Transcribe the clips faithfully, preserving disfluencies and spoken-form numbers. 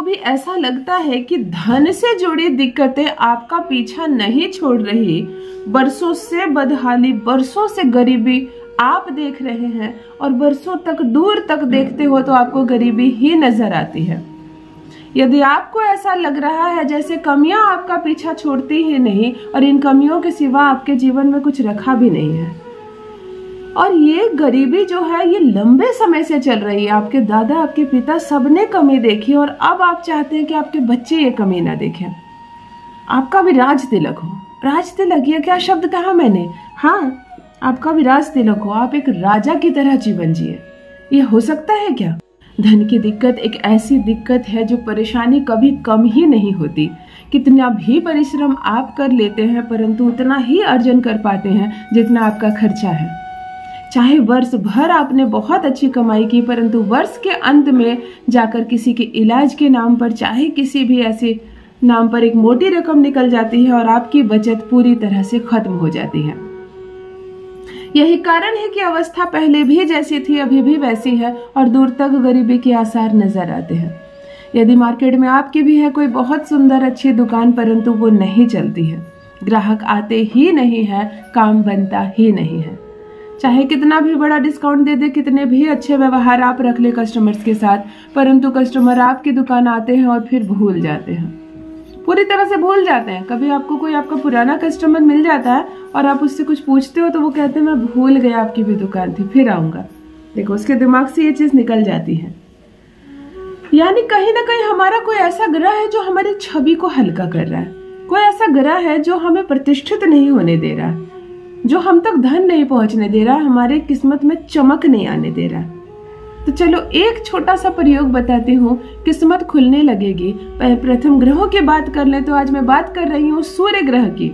कभी ऐसा लगता है कि धन से जुड़ी दिक्कतें आपका पीछा नहीं छोड़ रही, बरसों से बदहाली, बरसों से गरीबी आप देख रहे हैं और बरसों तक दूर तक देखते हो तो आपको गरीबी ही नजर आती है। यदि आपको ऐसा लग रहा है जैसे कमियां आपका पीछा छोड़ती ही नहीं और इन कमियों के सिवा आपके जीवन में कुछ रखा भी नहीं है, और ये गरीबी जो है ये लंबे समय से चल रही है, आपके दादा आपके पिता सबने कमी देखी और अब आप चाहते हैं कि आपके बच्चे ये कमी ना देखें। आपका भी राज तिलक हो। राज तिलक, ये क्या शब्द कहा मैंने? हाँ, आपका भी राज तिलक हो, आप एक राजा की तरह जीवन जिए। ये हो सकता है क्या? धन की दिक्कत एक ऐसी दिक्कत है जो परेशानी कभी कम ही नहीं होती। कितना भी परिश्रम आप कर लेते हैं परंतु उतना ही अर्जन कर पाते हैं जितना आपका खर्चा है। चाहे वर्ष भर आपने बहुत अच्छी कमाई की परंतु वर्ष के अंत में जाकर किसी के इलाज के नाम पर, चाहे किसी भी ऐसे नाम पर एक मोटी रकम निकल जाती है और आपकी बचत पूरी तरह से खत्म हो जाती है। यही कारण है कि अवस्था पहले भी जैसी थी अभी भी वैसी है और दूर तक गरीबी के आसार नजर आते हैं। यदि मार्केट में आपकी भी है कोई बहुत सुंदर अच्छी दुकान परंतु वो नहीं चलती है, ग्राहक आते ही नहीं है, काम बनता ही नहीं है। चाहे कितना भी बड़ा डिस्काउंट दे दे, कितने भी अच्छे व्यवहार आप रख ले कस्टमर्स के साथ, परंतु कस्टमर आपकी दुकान आते हैं और फिर भूल जाते हैं, पूरी तरह से भूल जाते हैं। कभी आपको कोई आपका पुराना कस्टमर मिल जाता है और आप उससे कुछ पूछते हो तो वो कहते हैं मैं भूल गया आपकी भी दुकान थी, फिर आऊंगा। देखो, उसके दिमाग से ये चीज निकल जाती है। यानी कहीं ना कहीं हमारा कोई ऐसा ग्रह है जो हमारी छवि को हल्का कर रहा है, कोई ऐसा ग्रह है जो हमें प्रतिष्ठित नहीं होने दे रहा, जो हम तक धन नहीं पहुंचने दे रहा, हमारे किस्मत में चमक नहीं आने दे रहा। तो चलो एक छोटा सा प्रयोग बताती हूँ, किस्मत खुलने लगेगी। प्रथम ग्रहों की बात कर ले तो आज मैं बात कर रही हूँ सूर्य ग्रह की,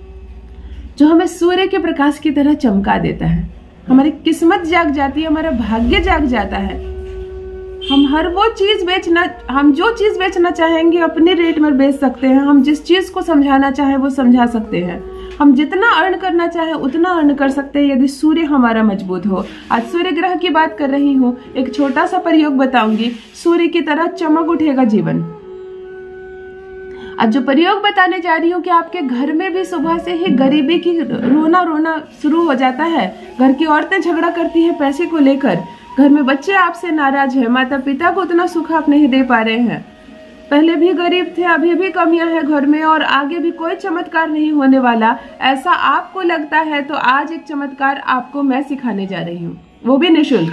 जो हमें सूर्य के प्रकाश की तरह चमका देता है। हमारी किस्मत जाग जाती है, हमारा भाग्य जाग जाता है। हम हर वो चीज बेचना, हम जो चीज बेचना चाहेंगे अपने रेट में बेच सकते हैं। हम जिस चीज को समझाना चाहे वो समझा सकते हैं। हम जितना अर्न करना चाहे उतना अर्न कर सकते हैं यदि सूर्य हमारा मजबूत हो। आज सूर्य ग्रह की बात कर रही हूँ, एक छोटा सा प्रयोग बताऊंगी, सूर्य की तरह चमक उठेगा जीवन। आज जो प्रयोग बताने जा रही हूँ कि आपके घर में भी सुबह से ही गरीबी की रोना रोना शुरू हो जाता है। घर की औरतें झगड़ा करती है पैसे को लेकर, घर में बच्चे आपसे नाराज है, माता पिता को उतना सुख आप नहीं दे पा रहे हैं, पहले भी गरीब थे, अभी भी कमियां हैं घर में और आगे भी कोई चमत्कार नहीं होने वाला, ऐसा आपको लगता है तो आज एक चमत्कार आपको मैं सिखाने जा रही हूँ, वो भी निःशुल्क।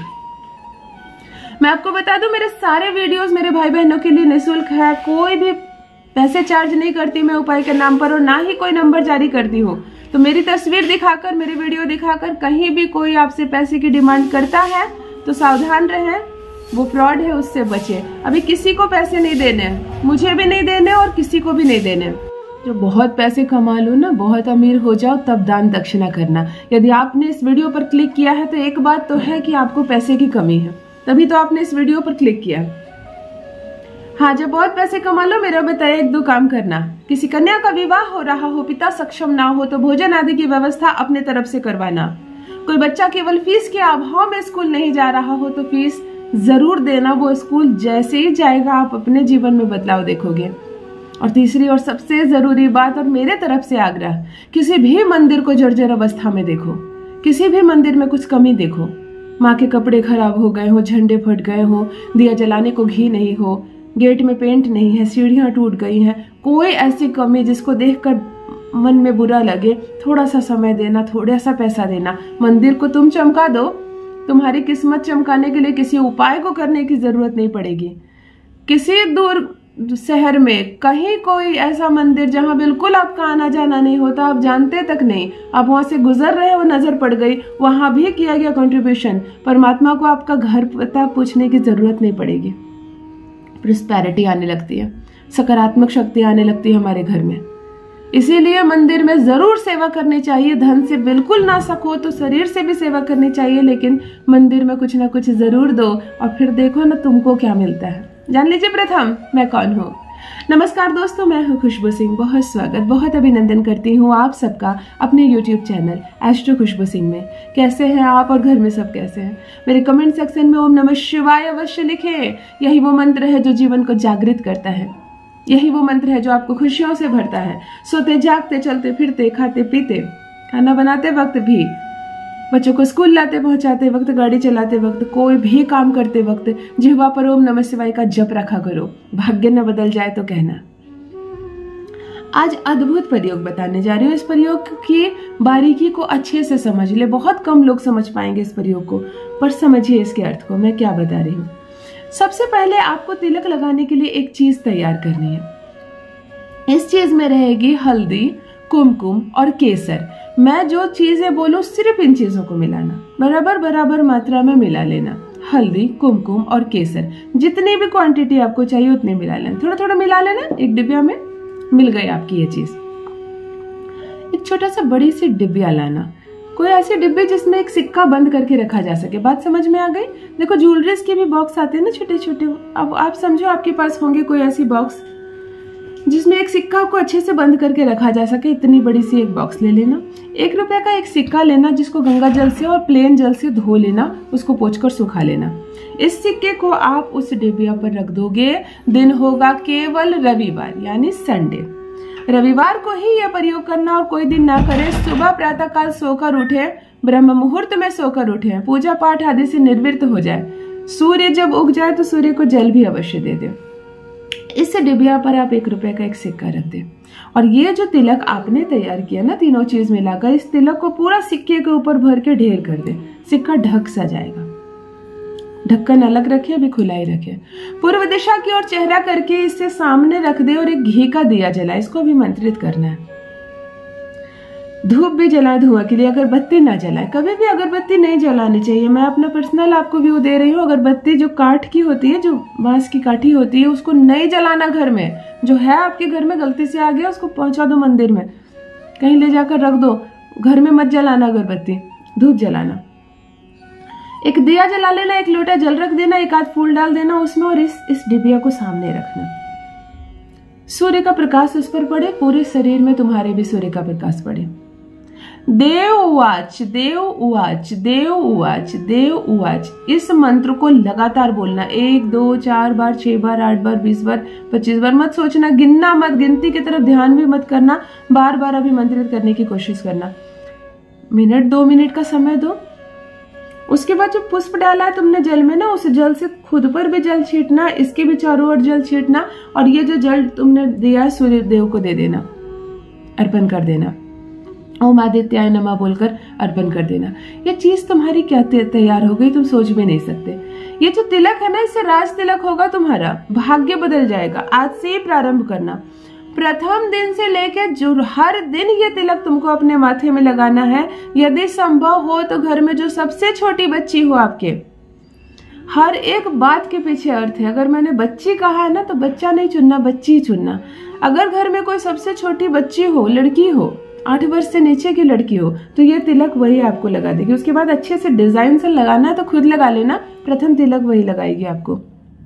मैं आपको बता दूं, मेरे सारे वीडियोस मेरे भाई बहनों के लिए निःशुल्क है। कोई भी पैसे चार्ज नहीं करती मैं उपाय के नाम पर और ना ही कोई नंबर जारी करती हूँ। तो मेरी तस्वीर दिखाकर, मेरी वीडियो दिखाकर कहीं भी कोई आपसे पैसे की डिमांड करता है तो सावधान रहें, वो फ्रॉड है, उससे बचे। अभी किसी को पैसे नहीं देने, मुझे भी नहीं देने और किसी को भी नहीं देने। जो बहुत पैसे कमा लो ना, बहुत अमीर हो जाओ, तब दान दक्षिणा करना। यदि आपने इस वीडियो पर क्लिक किया है तो एक बात तो है कि आपको पैसे की कमी है, तभी तो आपने इस वीडियो पर क्लिक किया। हाँ, जब बहुत पैसे कमा लो, मेरा बताया एक दो काम करना। किसी कन्या का विवाह हो रहा हो, पिता सक्षम ना हो तो भोजन आदि की व्यवस्था अपने तरफ से करवाना। कोई बच्चा केवल फीस के अभाव में स्कूल नहीं जा रहा हो तो फीस जरूर देना। वो स्कूल जैसे ही जाएगा आप अपने जीवन में बदलाव देखोगे। और तीसरी और सबसे जरूरी बात और मेरे तरफ से आग्रह, किसी भी मंदिर को जर्जर अवस्था में देखो, किसी भी मंदिर में कुछ कमी देखो, माँ के कपड़े खराब हो गए हो, झंडे फट गए हो, दिया जलाने को घी नहीं हो, गेट में पेंट नहीं है, सीढ़ियां टूट गई हैं, कोई ऐसी कमी जिसको देखकर मन में बुरा लगे, थोड़ा सा समय देना, थोड़ा सा पैसा देना। मंदिर को तुम चमका दो, तुम्हारी किस्मत चमकाने के लिए किसी उपाय को करने की जरूरत नहीं पड़ेगी। किसी दूर शहर में कहीं कोई ऐसा मंदिर जहां बिल्कुल आपका आना जाना नहीं होता, आप जानते तक नहीं, आप वहां से गुजर रहे हो, नजर पड़ गई, वहां भी किया गया कंट्रीब्यूशन, परमात्मा को आपका घर पता पूछने की जरूरत नहीं पड़ेगी। प्रोस्पेरिटी आने लगती है, सकारात्मक शक्ति आने लगती है हमारे घर में। इसीलिए मंदिर में जरूर सेवा करनी चाहिए। धन से बिल्कुल ना सको तो शरीर से भी सेवा करनी चाहिए, लेकिन मंदिर में कुछ ना कुछ जरूर दो और फिर देखो ना तुमको क्या मिलता है। जान लीजिए प्रथम मैं कौन हूँ। नमस्कार दोस्तों, मैं हूं खुशबू सिंह। बहुत स्वागत, बहुत अभिनंदन करती हूं आप सबका अपने YouTube channel astro Khushbu Singh में। कैसे हैं आप और घर में सब कैसे हैं? मेरे कमेंट सेक्शन में ओम नमः शिवाय अवश्य लिखें। यही वो मंत्र है जो जीवन को जागृत करता है। यही वो मंत्र है जो आपको खुशियों से भरता है। सोते जागते, चलते फिरते, खाते पीते, खाना बनाते वक्त भी, बच्चों को स्कूल लाते पहुंचाते वक्त, गाड़ी चलाते वक्त, कोई भी काम करते वक्त जिह्वा पर ओम नमः शिवाय का जप रखा करो। भाग्य न बदल जाए तो कहना। आज अद्भुत प्रयोग बताने जा रही हूँ। इस प्रयोग की बारीकी को अच्छे से समझ ले। बहुत कम लोग समझ पाएंगे इस प्रयोग को, पर समझिए इसके अर्थ को मैं क्या बता रही हूँ। सबसे पहले आपको तिलक लगाने के लिए एक चीज तैयार करनी है। इस चीज में रहेगी हल्दी, कुमकुम और केसर। मैं जो चीजें बोलूं सिर्फ इन चीजों को मिलाना, बराबर बराबर मात्रा में मिला लेना। हल्दी, कुमकुम और केसर, जितनी भी क्वांटिटी आपको चाहिए उतनी मिला लेना। थोड़ा थोड़ा मिला लेना। एक डिब्बिया में मिल गई आपकी ये चीज। एक छोटा सा बड़ी सी डिब्बिया लाना, कोई ऐसी डिब्बी जिसमें एक सिक्का बंद करके रखा जा सके। बात समझ में आ गई? देखो ज्वेलरीज के भी बॉक्स आते हैं ना छोटे छोटे। अब आप समझो आपके पास होंगे कोई ऐसी बॉक्स जिसमें एक सिक्का को अच्छे से बंद करके रखा जा सके। इतनी बड़ी सी एक बॉक्स ले लेना। एक रुपए का एक सिक्का लेना जिसको गंगा जल से और प्लेन जल से धो लेना, उसको पोंछकर सुखा लेना। इस सिक्के को आप उस डिबिया पर रख दोगे। दिन होगा केवल रविवार यानी संडे। रविवार को ही यह प्रयोग करना और कोई दिन ना करें। सुबह प्रातः काल सोकर उठे, ब्रह्म मुहूर्त में सोकर उठे, पूजा पाठ आदि से निर्वृत्त हो जाए। सूर्य जब उग जाए तो सूर्य को जल भी अवश्य दे दे। इस डिबिया पर आप एक रुपए का एक सिक्का रख दे और ये जो तिलक आपने तैयार किया ना, तीनों चीज मिलाकर, इस तिलक को पूरा सिक्के के ऊपर भर के ढेर कर दे। सिक्का ढक सा जाएगा। ढक्कन अलग रखे, अभी खुला ही रखे। पूर्व दिशा की ओर चेहरा करके इसे सामने रख दे और एक घी का दिया जलाए। इसको भी मंत्रित करना है। धूप भी जलाए धुआं के लिए, अगरबत्ती ना जलाए। कभी भी अगरबत्ती नहीं जलानी चाहिए। मैं अपना पर्सनल आपको व्यू दे रही हूँ। अगरबत्ती जो काठ की होती है, जो बांस की काठी होती है, उसको नहीं जलाना घर में। जो है आपके घर में गलती से आ गया उसको पहुंचा दो मंदिर में, कहीं ले जाकर रख दो। घर में मत जलाना अगरबत्ती। धूप जलाना। एक दिया जला लेना, एक लोटा जल रख देना, एक आध फूल डाल देना उसमें और इस इस डिबिया को सामने रखना। सूर्य का प्रकाश उस पर पड़े, पूरे शरीर में तुम्हारे भी सूर्य का प्रकाश पड़े। देव उवाच, देव उवाच, देव उवाच, देव उवाच। इस मंत्र को लगातार बोलना। एक, दो, चार बार, छह बार, आठ बार, बीस बार, पच्चीस बार। मत सोचना, गिनना मत, गिनती की तरफ ध्यान भी मत करना। बार बार अभिमंत्रित करने की कोशिश करना। मिनट दो मिनट का समय दो। उसके बाद जो पुष्प डाला है तुमने जल में ना, उस जल से खुद पर भी जल छींटना, इसके भी चारों ओर जल छींटना और ये जो जल तुमने दिया सूर्य देव को दे देना, अर्पण कर देना। ओम आदित्याय नमः बोलकर अर्पण कर देना। ये चीज तुम्हारी क्या तैयार हो गई, तुम सोच भी नहीं सकते। ये जो तिलक है ना, इससे राज तिलक होगा तुम्हारा। भाग्य बदल जाएगा। आज से ही प्रारंभ करना। प्रथम दिन से लेकर जो हर दिन ये तिलक तुमको अपने माथे में लगाना है। यदि संभव हो तो घर में जो सबसे छोटी बच्ची हो आपके, हर एक बात के पीछे अर्थ है। अगर मैंने बच्ची कहा है ना तो बच्चा नहीं चुनना, बच्ची ही चुनना। अगर घर में कोई सबसे छोटी बच्ची हो, लड़की हो, आठ वर्ष से नीचे की लड़की हो, तो ये तिलक वही आपको लगा देगी। उसके बाद अच्छे से डिजाइन से लगाना है तो खुद लगा लेना। प्रथम तिलक वही लगाएगी आपको।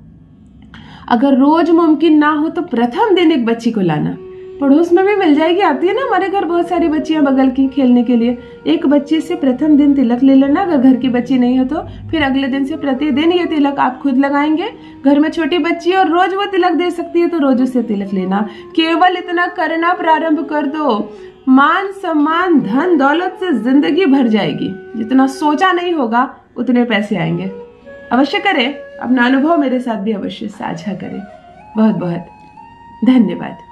अगर रोज मुमकिन ना हो तो प्रथम दिन एक बच्ची को लाना। पड़ोस में भी मिल जाएगी, आती है ना हमारे घर बहुत सारी बच्चियां बगल की खेलने के लिए। एक बच्ची से प्रथम दिन तिलक ले लेना। अगर घर की बच्ची नहीं हो तो फिर अगले दिन से प्रतिदिन ये तिलक आप खुद लगाएंगे। घर में छोटी बच्ची और रोज वो तिलक दे सकती है तो रोज उससे तिलक लेना। केवल इतना करना प्रारंभ कर दो, मान सम्मान धन दौलत से जिंदगी भर जाएगी। जितना सोचा नहीं होगा उतने पैसे आएंगे। अवश्य करें। अपना अनुभव मेरे साथ भी अवश्य साझा करें। बहुत बहुत धन्यवाद।